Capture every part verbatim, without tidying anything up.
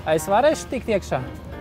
Es varēšu tikt iekšā?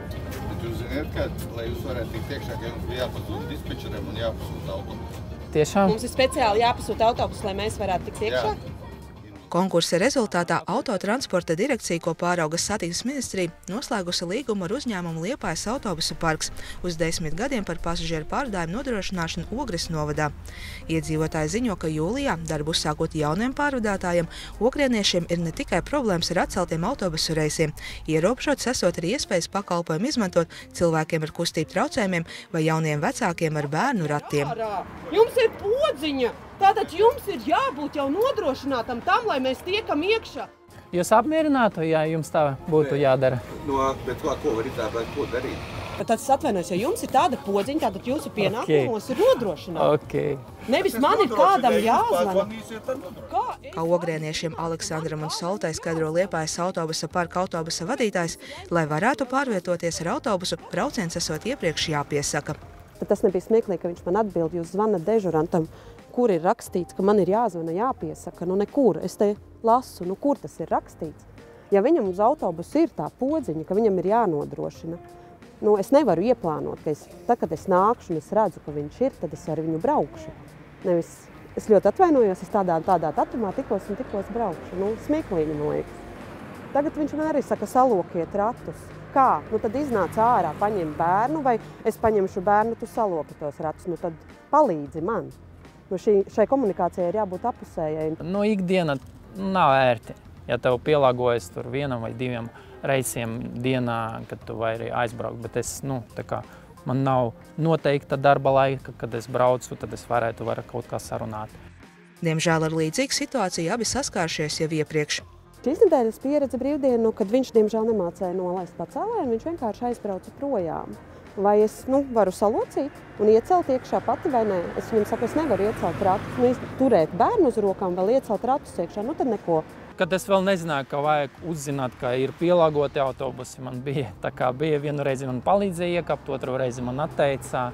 Bet jūs ziniet, ka, lai jūs varētu tikt iekšā, ka jums bija jāpasūta dispečeriem un jāpasūta autobusu. Tiešām? Mums ir speciāli jāpasūta autobusu, lai mēs varētu tikt iekšā? Jā. Konkursa rezultātā Autotransporta direkcija, ko pārauga satiksmes ministrija, noslēgusi līgumu ar uzņēmumu Liepājas autobusu parks uz desmit gadiem par pasažieru pārvadājumu nodrošināšanu Ogres novadā. Iedzīvotāji ziņo, ka jūlijā, darbu uzsākot jauniem pārvadātājiem, ogrieniešiem ir ne tikai problēmas ar atceltiem autobusu reisiem, ierobežots esot arī iespējas pakalpojumu izmantot cilvēkiem ar kustību traucējumiem vai jauniem vecākiem ar bērnu ratiem. Jums ir podziņa! Tātad jums ir jābūt jau nodrošinātam tam, lai mēs tiekam iekšā. Jūs apmierinātu, ja jums tā būtu jādara? No, bet ko, ko var tā vai ko darīt? Bet tad es atvainojos, ja jums ir tāda podziņa, tātad jūsu pienākumos ir nodrošināt. Okay. Nevis man ir kādam jāzvana. Kā? Kā ogrieniešiem Aleksandram un Soltai skaidro Liepājas autobusa parka autobusa vadītājs, lai varētu pārvietoties ar autobusu, brauciens esot iepriekš jāpiesaka. Bet tas nebija smieklīgi, ka viņš man atbild, jūs zvanat dežurantam, kur ir rakstīts, ka man ir jāzvana, jāpiesaka. Nu nekur, es te lasu, nu kur tas ir rakstīts. Ja viņam uz autobusu ir tā podziņa, ka viņam ir jānodrošina, nu es nevaru ieplānot, ka es, tad, kad es nākšu un es redzu, ka viņš ir, tad es ar viņu braukšu. Nevis, es ļoti atvainojos, es tādā un tādā datumā tikos un tikos braukšu. Nu, smieklīgi, man liekas. Tagad viņš man arī saka, salokiet ratus. Kā? Nu tad iznāc ārā, paņem bērnu, vai es paņemšu bērnu, tu saloki tos ratus. Nu tad palīdzi man. Nu, šī, šai komunikācijai ir jābūt apusējai. No ikdiena nav ērti, ja tev pielāgojas tur vienam vai diviem reisiem dienā, kad tu vari aizbraukt. Bet es, nu, tā kā man nav noteikta darba laika, kad es braucu, tad es varētu var kaut kā sarunāt. Diemžēl ar līdzīgu situāciju abi saskāršies jau iepriekš. Šīs nedēļas pieredze brīvdienu, kad viņš, diemžēl, nemācēja nolaist pacēlēju, viņš vienkārši aizbrauca projām. Vai es nu, varu salocīt un iecelt iekšā pati vai nē? Es viņam saku, es nevaru iecelt ratus, nu, turēt bērnu uz rokām, vēl iecelt ratus iekšā, nu tad neko. Kad es vēl nezināju, ka vajag uzzināt, ka ir pielāgoti autobusi, man bija tā kā bija vienu reizi man palīdzēja iekapt, otru reizi man atteica.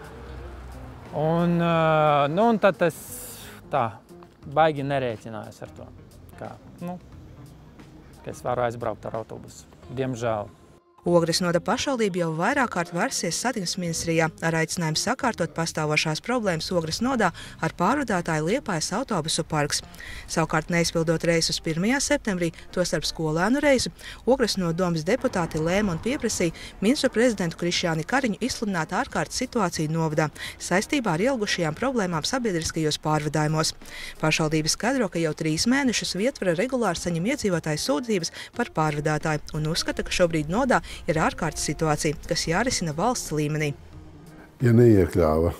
Un, nu, un tad es tā baigi nerēķinājos ar to, ka, nu, ka es varu aizbraukt ar autobusu, diemžēl. Ogres noda pašvaldība jau vairāk kārt vērsies satiksmes ministrijā ar aicinājumu sakārtot pastāvošās problēmas Ogres nodā ar pārvadātāju Liepājas autobusu parks. Savukārt neizpildot reisus pirmajā septembrī, tostarp skolēnu reisu, Ogres noda domes deputāti lēma un pieprasīja ministru prezidentu Krišjāni Kariņu izsludināt ārkārtas situāciju novadā saistībā ar ilgušajām problēmām sabiedriskajos pārvadājumos. Pašvaldība skaidro, ka jau trīs mēnešus Vietvara regulāri saņem iedzīvotāju sūdzības par pārvadātāju un uzskata, ka šobrīd nodā ir ārkārtas situācija, kas jārisina valsts līmenī. Ja neiekļāva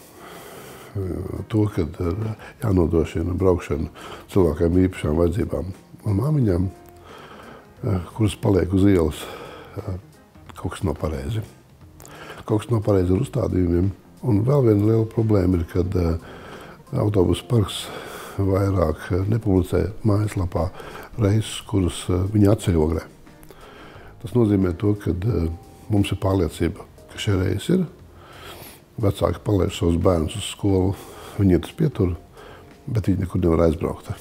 to, ka jānodrošina braukšana cilvēkiem īpašām vajadzībām un māmiņām, kuras paliek uz ielas, kaut kas nav pareizi. Kaut kas nav pareizi ar uzstādījumiem. Un vēl viena liela problēma ir, kad autobusu parks vairāk nepublicē mājaslapā reisus, kurus viņi atceļ Ogrē. Tas nozīmē to, ka uh, mums ir pārliecība, ka šie reisi ir. Vecāki palaiž savus bērnus uz skolu, viņi iet uz pieturu, bet viņi nekur nevar aizbraukt.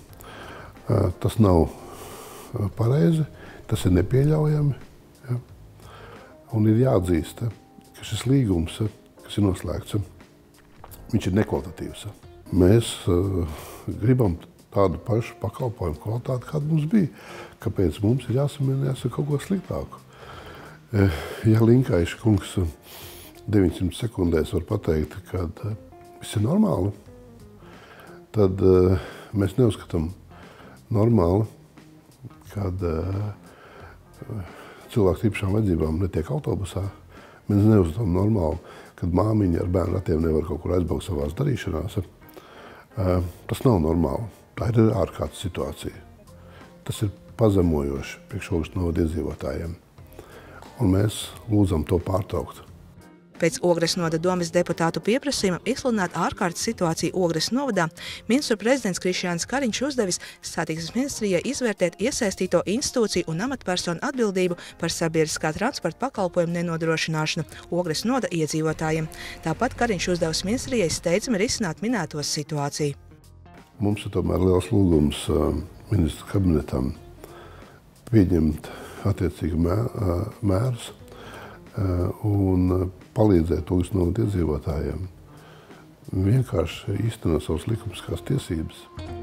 Uh, tas nav uh, pareizi, tas ir nepieļaujami. Ja? Un ir jāatzīst, ka šis līgums, kas ir noslēgts, viņš ir nekvalitatīvs. Mēs uh, gribam tādu pašu pakalpojumu kvalitāti, kāda mums bija. Kāpēc mums ir jāsamierinās ar kaut ko sliktāku? Ja Linkaiša kungs deviņsimt sekundēs var pateikt, ka viss ir normāli, tad mēs neuzskatām normāli, kad cilvēku īpašām vajadzībām netiek autobusā. Mēs neuzskatām normāli, kad māmiņa ar bērnu ratiem nevar kaut kur aizbraukt savās darīšanās. Tas nav normāli. Tā ir ārkārtas situācija. Tas ir pazemojoši priekš Ogres novada iedzīvotājiem. Un mēs lūdzam to pārtraukt. Pēc Ogres novada domes deputātu pieprasījuma izsludināt ārkārtas situāciju Ogres novadā, ministru prezidents Krišjānis Kariņš uzdevis satiksmes ministrijai izvērtēt iesaistīto institūciju un amatpersonu atbildību par sabiedriskā transporta pakalpojumu nenodrošināšanu Ogres novada iedzīvotājiem. Tāpat Kariņš uzdevis ministrijai steidzami risināt minēto situāciju. Mums ir tomēr liels lūgums ministru kabinetam pieņemt attiecīgi mē, mērus un palīdzēt Ogres novada iedzīvotājiem vienkārši īstenot savas likumiskās tiesības.